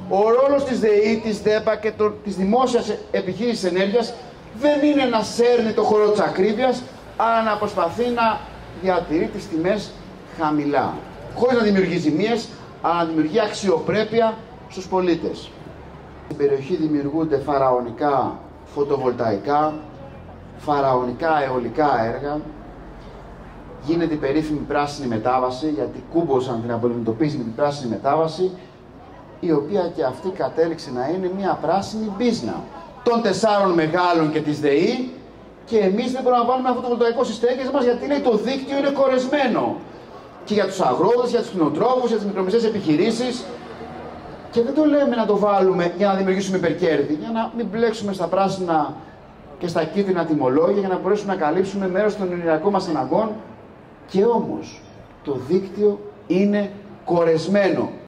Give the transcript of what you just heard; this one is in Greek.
Ο ρόλος της ΔΕΗ, της ΔΕΠΑ και της δημόσιας επιχείρησης ενέργειας δεν είναι να σέρνει το χώρο της ακρίβειας, αλλά να προσπαθεί να διατηρεί τις τιμές χαμηλά. Χωρίς να δημιουργεί ζημίες, αλλά να δημιουργεί αξιοπρέπεια στους πολίτες. Στην περιοχή δημιουργούνται φαραωνικά φωτοβολταϊκά, φαραωνικά αιωλικά έργα. Γίνεται η περίφημη πράσινη μετάβαση, γιατί κούμποσαν την απολυμνητοποίηση με την πράσινη μετάβαση, η οποία και αυτή κατέληξε να είναι μια πράσινη μπίζνα των 4 μεγάλων και της ΔΕΗ, και εμείς δεν μπορούμε να βάλουμε ένα φωτοβολταϊκό στις στέγες μας, γιατί λέει το δίκτυο είναι κορεσμένο. Και για τους αγρότες, για τους κτηνοτρόφους, για τις μικρομεσαίες επιχειρήσεις. Και δεν το λέμε να το βάλουμε για να δημιουργήσουμε υπερκέρδη, για να μην μπλέξουμε στα πράσινα και στα κίτρινα τιμολόγια, για να μπορέσουμε να καλύψουμε μέρος των ενεργειακών μας αναγκών. Και όμως το δίκτυο είναι κορεσμένο.